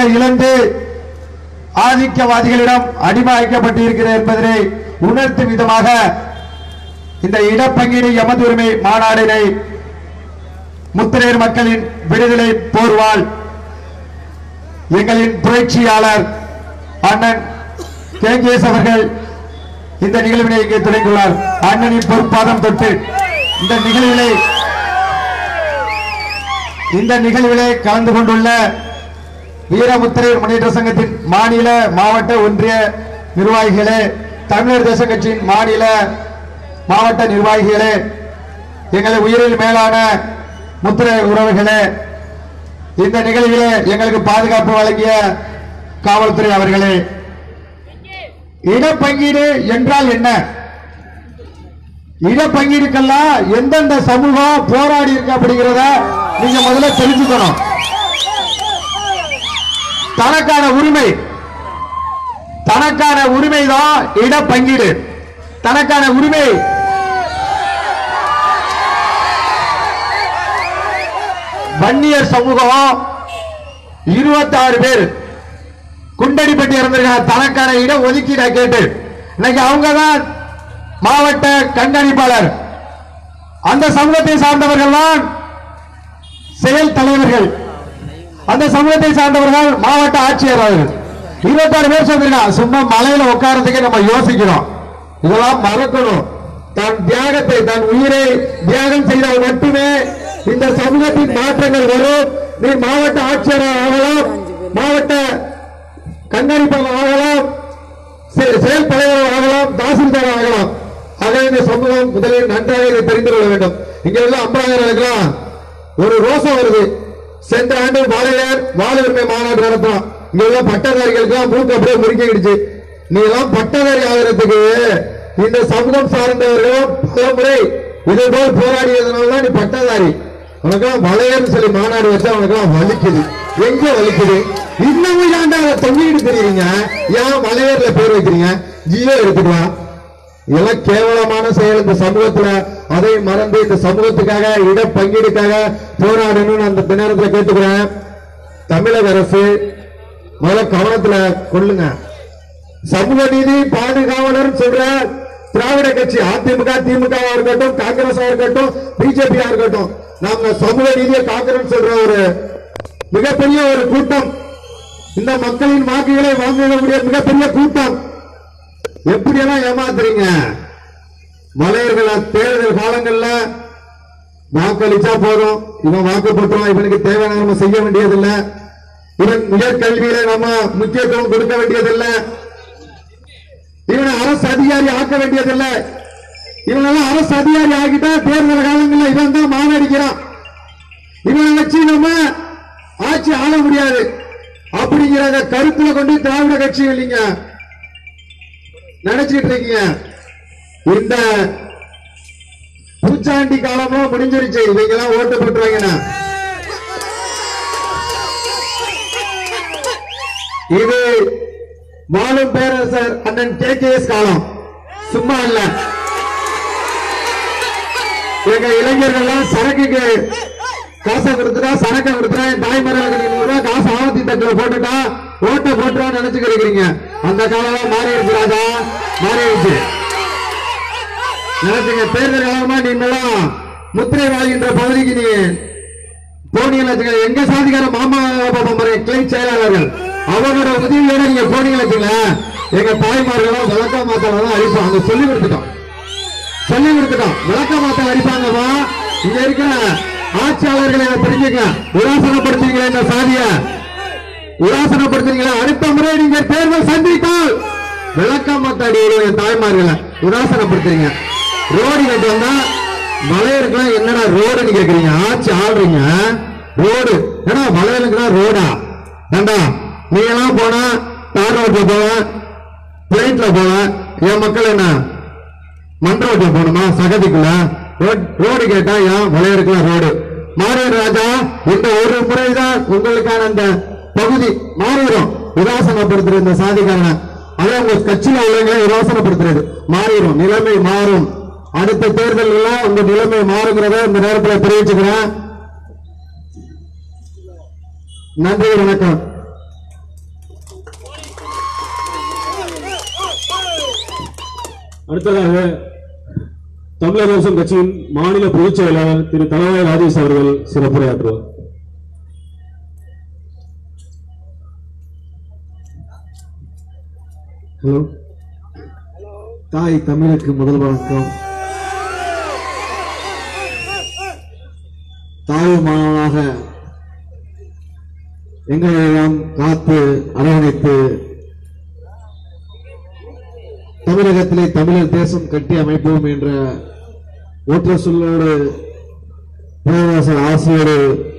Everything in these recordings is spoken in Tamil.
உரிமைகளை இழந்து ஆதிக்கவாதிகளிடம் அடிமையாக்கப்பட்டிருக்கிறது என்பதனை உணர்த்தும் விதமாக இந்த இடப்பங்கீடு எமது உரிமை மாநாடினை முத்திரையர் மக்களின் விடுதலை போர்வால் எங்களின் புரட்சியாளர் அண்ணன் கேகேஎஸ் அவர்கள் இந்த நிகழ்வினை இங்கே தொடங்கியுள்ளார். அண்ணனின் பொறுப்பாதம் தொட்டு இந்த நிகழ்விலே கலந்து கொண்டுள்ள வீரமுத்திரையர் முன்னேற்ற சங்கத்தின் மாநில மாவட்ட ஒன்றிய நிர்வாகிகளே, தமிழர் தேச கட்சியின் மாநில மாவட்ட நிர்வாகிகளே, எங்களை உயிரில் மேலான முத்திரை உறவுகளே, இந்த நிகழ்விலே எங்களுக்கு பாதுகாப்பு வழங்கிய காவல்துறை அவர்களே, இடப்பங்கீடு என்றால் என்ன? இடப்பங்கீடுக்கெல்லாம் எந்தெந்த சமூகம் போராடி இருக்க அப்படிங்கிறத நீங்க முதல்ல தெரிஞ்சுக்கணும். தனக்கான உரிமை தான் இடப்பங்கீடு. தனக்கான உரிமை வன்னியர் சமூகம் 26 பேர் குண்டடிப்பட்டி இறந்திருக்காங்க. தனக்கான இடம் ஒதுக்கீட கேட்டு இன்னைக்கு அவங்க தான் மாவட்ட கண்காணிப்பாளர். அந்த சமூகத்தை சார்ந்தவர்கள் தான் செயல் தலைவர்கள். அந்த சமூகத்தை சார்ந்தவர்கள் மாவட்ட ஆட்சியர் அவர்கள். 26 பேர் சொல்லிருக்காங்க. சும்மா மலையில உட்காரத்துக்கு நம்ம யோசிக்கிறோம். இதெல்லாம் மறக்கணும். தன் தியாகத்தை, தன் உயிரை தியாகம் செய்தால் மட்டுமே இந்த சமூகத்தின் மாற்றங்கள் வரும். நீ மாவட்ட ஆட்சியர் ஆகலாம், மாவட்ட கண்காணிப்பாளர் ஆகலாம், செயல் தலைவர் ஆகலாம், தாசில்தார் ஆகலாம். ஆக இந்த சமூகம் முதலில் நன்றாக இதை தெரிந்து கொள்ள வேண்டும். இங்க உள்ள 50,000 ஒரு ரோசம் வருது. சென்ற ஆண்டு வாழ உரிமை மாநாடு நடத்தலாம். இங்க உள்ள பட்டதாரிகளுக்கு மூக்கு அப்படியே முறுக்கிடுச்சு. நீ எல்லாம் பட்டதாரி ஆகிறதுக்கு இந்த சமூகம் சார்ந்தவர்களும் பல முறை இதே போல் போராடியதுனால நீ பட்டதாரி. உனக்கெல்லாம் வளையர்னு சொல்லி மாநாடு வச்சா உனக்கெல்லாம் வலிக்குது. எங்க வலிக்குது? இன்னமும் ஏன்டா தொங்கிட்டு தெரியுங்க? ஏன் வளையர்ல பேர் வைக்கிறீங்க? ஜியோ எடுத்துக்கலாம். இதெல்லாம் கேவலமான செயல் இந்த சமூகத்துல. அதை மறந்து இந்த சமூகத்துக்காக இடப்பங்கீடுக்காக போராடணும்னு அந்த நேரத்தில் கேட்டுக்கிறேன். தமிழக அரசு முதல்ல கவனத்துல கொள்ளுங்க. சமூக நீதி பாதுகாவலர் சொல்ற திராவிட கட்சி அதிமுக, திமுக இருக்கட்டும், காங்கிரஸ் இருக்கட்டும், பிஜேபி இருக்கட்டும், நாம சமூக நீதியை காக்கிறோம் சொல்ற ஒரு மிகப்பெரிய ஒரு கூட்டம், இந்த மக்களின் வாக்குகளை வாங்கக்கூடிய மிகப்பெரிய கூட்டம். எப்படியெல்லாம் ஏமாத்துறீங்க? மலையர்களை தேர்தல் காலங்கள்ல வாக்களிச்சா போதும், இவன் வாக்கு போட்டுருவான், இவனுக்கு தேவையான நம்ம செய்ய வேண்டியதில்லை, இவன் உயர்கல்வியில நம்ம முக்கியத்துவம் கொடுக்க வேண்டியதில்லை, இவனை அரசு அதிகாரி ஆக்க வேண்டியதில்லை. இவனெல்லாம் அரசு அதிகாரி ஆகிட்டா தேர்தல் காலங்களில் இவன் தான் மானடிக்கிறான், இவனை வச்சு நம்ம ஆட்சி ஆள முடியாது அப்படிங்கிற கருத்துல கொண்டு திராவிட கட்சி இல்லைங்க நினைச்சிட்டு இருக்கீங்க. இந்த பூச்சாண்டி காலமும் முடிஞ்சிருச்சு. இவங்க எல்லாம் ஓட்டு போட்டுருவாங்க. இது வாழும் பேரரசர் அண்ணன் கேகேஎஸ் காலம், சும்மா இல்ல. எங்க இளைஞர்கள் சரக்குக்கு காசை கொடுத்துட்டா, சரக்கை கொடுத்துட்டா, என் தாய்மார்களுக்கு காசு ஆவத்தி தட்டுல போட்டுட்டா ஓட்ட போட்டுறா நினைச்சுக்கிறீங்க. அந்த காலம் மாறிடுச்சு ராஜா, மாறிடுச்சு. நினைச்சுங்க. தேர்தல் காலமா நீங்களாம் முத்திரை வாழ்கின்ற பகுதிக்கு நீ போனீங்க. எங்க சாதிக்கார மாமா கிளை செயலாளர்கள் அவனோட உதவியோட நீங்க போனீங்க. எங்க தாய்மார்களும் விளக்க மாத்தாலாம் அழிப்போம். அங்க சொல்லி கொடுத்துட்டோம். விளக்க மாத்த அடிப்பாங்கம்மா. இங்க இருக்கிற ஆட்சியாளர்களை தெரிஞ்சுங்க. உலாசனப்படுத்துறீங்களா? இந்த சாதிய உலாசனப்படுத்துறீங்களா? அடுத்த முறை நீங்க தேர்தல் சந்தித்தால் விளக்க மாத்த அடியோட தாய்மார்களை உலாசனப்படுத்துறீங்க. ரோடு கட்டு வந்தா மலையருக்குலாம் என்னடா ரோடுன்னு கேக்குறீங்க? ஆட்சி ஆள்றீங்க. ரோடு ஏன்னா மலையருக்குலாம் ரோடா? ஏண்டா நீ எல்லாம் போனா தார் ரோட்ல போவேன், பிளைட்ல போவேன். என் மக்கள் என்ன மண் ரோட்ல போகணுமா? சகதிக்குள்ள ரோடு கேட்டா ஏன் மலையருக்குலாம் ரோடு? மாறிடும் ராஜா. இந்த ஒரு முறைதான் உங்களுக்கான அந்த பகுதி மாறிடும். உதாசனப்படுத்துற இந்த சாதிக்காரன அதான் உங்க கட்சியில உள்ளவங்களை உதாசனப்படுத்துறது மாறிடும். நிலைமை மாறும். அடுத்த தேர்தலில் உங்க நிலைமை மாறுங்கிறத இந்த நேரத்தில் தெரிவிச்சுக்கிறேன். நன்றி, வணக்கம். அடுத்ததாக தமிழர் தேசம் கட்சியின் மாநில பொதுச் செயலாளர் திரு தளவாய் ராஜேஷ் அவர்கள் சிறப்புரையாற்றுவார். ஹலோ, தாய் தமிழுக்கு முதல் வணக்கம். தாயுமானவனாக எங்களெல்லாம் காத்து அரவணைத்து தமிழகத்திலே தமிழர் தேசம் கட்டி அமைப்போம் என்ற ஒற்ற சொல்லோடு பேரரசர் ஆசியோடு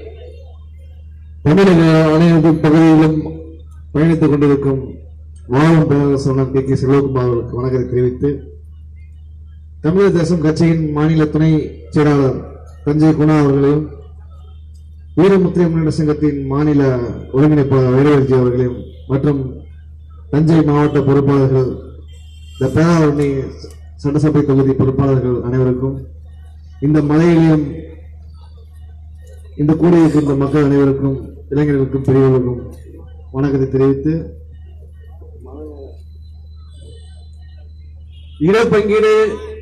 தமிழக அனைத்து பகுதியிலும் பயணித்துக் கொண்டிருக்கும் வாழும் பேரரசர் கே செல்வகுமார் அவர்களுக்கு வணக்கத்தை தெரிவித்து, தமிழர் தேசம் கட்சியின் மாநில துணை செயலாளர் தஞ்சை குணா அவர்களையும், வீரமுத்திரை முன்னேற்ற சங்கத்தின் மாநில ஒருங்கிணைப்பாளர் வைரவர்ஜி அவர்களையும் மற்றும் தஞ்சை மாவட்ட பொறுப்பாளர்கள், இந்த பேராவரணி சட்டசபை தொகுதி பொறுப்பாளர்கள் அனைவருக்கும், இந்த மலையிலும் இந்த கூடியிருக்கின்ற மக்கள் அனைவருக்கும், இளைஞர்களுக்கும் பெரியவர்களுக்கும் வணக்கத்தை தெரிவித்து, இடப்பங்கீடு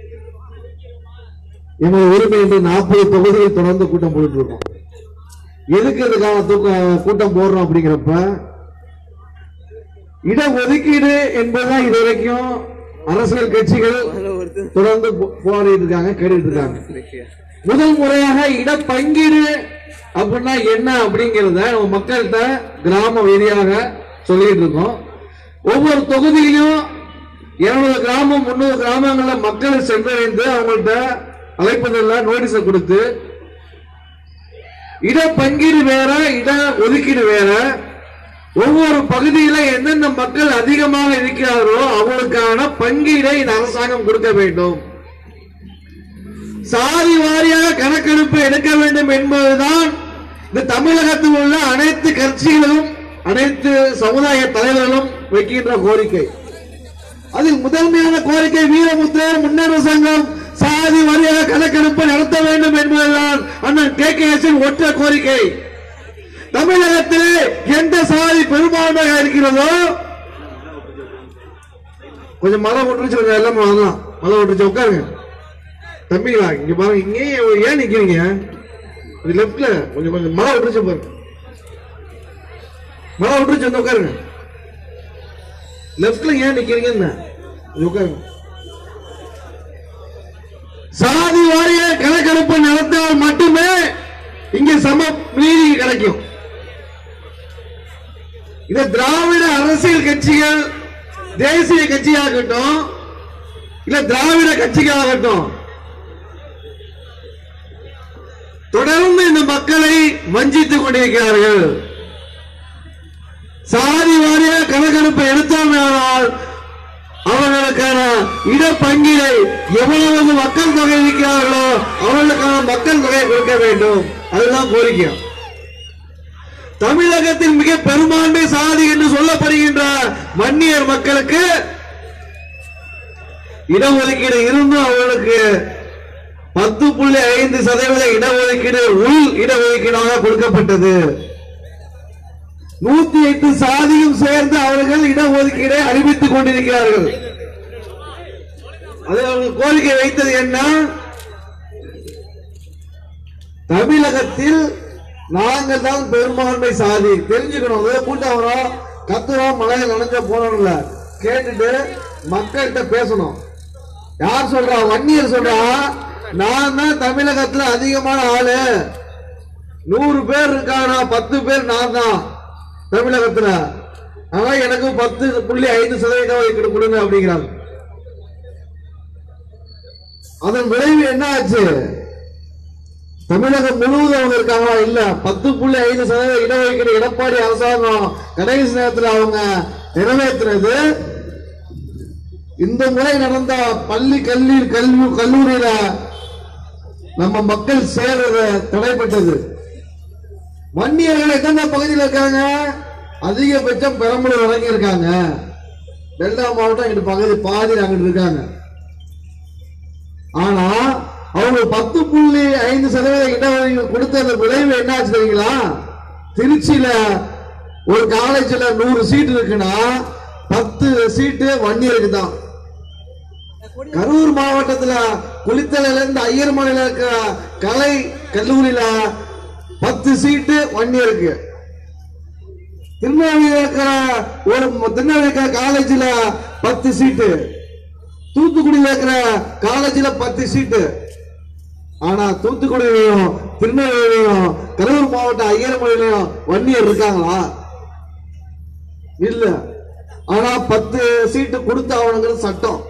எமது உரிமை என்று 40 தொகுதியில் தொடர்ந்து கூட்டம் போட்டு இருக்கோம். எதுக்கு இதுக்கான கூட்டம் போடுறோம் அப்படிங்கிறப்ப, இடஒதுக்கீடு என்பதுதான் இதுவரைக்கும் அரசியல் கட்சிகள் தொடர்ந்து போராடிட்டு இருக்காங்க, கேட்டுட்டு இருக்காங்க. முதல் முறையாக இடப்பங்கீடு அப்படின்னா என்ன அப்படிங்கிறத நம்ம மக்கள்கிட்ட கிராம ரீதியாக சொல்லிட்டு இருக்கோம். ஒவ்வொரு தொகுதியிலும் 200 கிராமம் 300 கிராமங்கள்ல மக்களை சென்றடைந்து அவங்கள்ட்ட அழைப்பதெல்லாம் நோட்டீஸை கொடுத்து, இடப்பங்கீடு வேற இட ஒதுக்கீடு வேற, ஒவ்வொரு பகுதியில எந்தெந்த மக்கள் அதிகமாக இருக்கிறார்களோ அவங்களுக்கான பங்கீடை இந்த அரசாங்கம் கொடுக்க வேண்டும். சாதி வாரியாக கணக்கெடுப்பு எடுக்க வேண்டும் என்பதுதான் இந்த தமிழகத்தில் உள்ள அனைத்து கட்சிகளும் அனைத்து சமுதாய தலைவர்களும் வைக்கின்ற கோரிக்கை. அதில் முதன்மையான கோரிக்கை வீரமுத்திரை முன்னேற்ற சங்கம் சாதி வாரியாக கணக்கெடுப்பு நடத்த வேண்டும் என்பதுதான் அண்ணன் KKS ஒற்றை கோரிக்கை. தமிழகத்திலே எந்த சாதி பெரும்பான்மையாக இருக்கிறதோ, கொஞ்சம் மழை விட்டுருச்சு, கொஞ்சம் எல்லாம் வரலாம், மழை விட்டுருச்சு, உட்காருங்க தம்பிங்களா, இங்க பாருங்க, இங்கே ஏன் நிக்கிறீங்க, லெப்ட்ல கொஞ்சம் கொஞ்சம் மழை விட்டுருச்சு பாருங்க, மழை விட்டுருச்சு, வந்து உட்காருங்க. லெப்ட்ல ஏன் நிக்கிறீங்க, உட்காருங்க. சாதி வாரிய கணக்கெடுப்பு நடந்தால் மட்டுமே இங்கே சம நீதி கிடைக்கும். இந்த திராவிட அரசியல் கட்சிகள், தேசிய கட்சியாகட்டும் இல்ல திராவிட கட்சிகளாகட்டும், தொடர்ந்து இந்த மக்களை வஞ்சித்துக் கொண்டிருக்கிறார்கள். சாதி வாரிய கணக்கெடுப்பு எடுத்தால் அவர்களுக்கான இடப்பங்கீடை எவ்வளவு மக்கள் தொகை இருக்கிறார்களோ அவர்களுக்கான மக்கள் தொகை கொடுக்க வேண்டும், அதுதான் கோரிக்கை. தமிழகத்தில் மிக பெரும்பான்மை சாதி என்று சொல்லப்படுகின்ற வன்னியர் மக்களுக்கு இடஒதுக்கீடு இருந்தும் அவர்களுக்கு 10.5% இடஒதுக்கீடு உள் இடஒதுக்கீடாக கொடுக்கப்பட்டது. 108 சாதியும் சேர்ந்து அவர்கள் இடஒதுக்கீடை அறிவித்துக் கொண்டிருக்கிறார்கள். அது அவர்கள் கோரிக்கை வைத்தது என்ன? தமிழகத்தில் நாங்கள் தான் பெரும்பான்மை சாதி. தெரிஞ்சுக்கணும், கூட்டம் வரும், கத்துறோம், மழையில் நனைஞ்ச போனோம்ல, கேட்டுட்டு மக்கள்கிட்ட பேசணும். யார் சொல்றா? வன்னியர் சொல்றா, நான் தான் தமிழகத்துல அதிகமான ஆளு, 100 பேர் இருக்கானா 10 பேர் நான் தான் தமிழகத்துல, ஆனா எனக்கு 10.5% கொடுங்க அப்படிங்கிறாங்க. அதன் விளைவு என்ன ஆச்சு? தமிழகம் முழுவதும் அவங்க இருக்காங்களா? இல்ல, 10.5% இடஒதுக்கீடு எடப்பாடி அரசாங்கம் கடைசி நேரத்தில் அவங்க நிறைவேற்றினது. இந்த முறை நடந்த பள்ளி கல்லூரியில நம்ம மக்கள் சேர்றது தடைப்பட்டது. வன்னியர்கள் எந்தெந்த பகுதியில் இருக்காங்க? அதிகபட்சம் பெரம்பலூர் வரைக்கும் இருக்காங்க. டெல்டா மாவட்டம் இங்கிட்டு பகுதி பாதி அங்கிட்டு இருக்காங்க. ஆனா அவங்க 10.5% இடஒதுக்கீடு கொடுத்த விளைவு என்ன ஆச்சு தெரியுங்களா? திருச்சியில ஒரு காலேஜ்ல 100 சீட் இருக்குன்னா 10 சீட்டு வன்னியருக்கு தான். கரூர் மாவட்டத்துல குளித்தலையில இருந்து ஐயர்மலையில இருக்கிற கலை கல்லூரியில 10 சீட்டு வன்னியருக்கு. திருநெல்வேலியில் இருக்கிற திருநெல்வேலி காலேஜில் 10 சீட்டு, தூத்துக்குடியில் இருக்கிற காலேஜில் 10 சீட்டு. ஆனா தூத்துக்குடியிலையும் திருநெல்வேலியிலையும் கரூர் மாவட்டம் ஐயர்மலையிலையும் வன்னியர் இருக்காங்களா? இல்ல. ஆனா 10 சீட்டு கொடுத்தாவணுங்கிறது சட்டம்.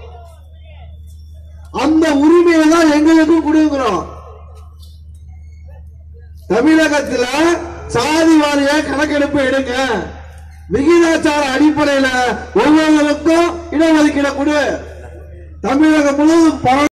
அந்த உரிமையை தான் எங்களுக்கும் கொடுக்கிறோம். தமிழகத்தில் சாதி வாரிய கணக்கெடுப்பு எடுங்க, விகிதாச்சார அடிப்படையில் ஒவ்வொருவருக்கும் இடஒதுக்கீடு கொடு. தமிழகம் முழுவதும்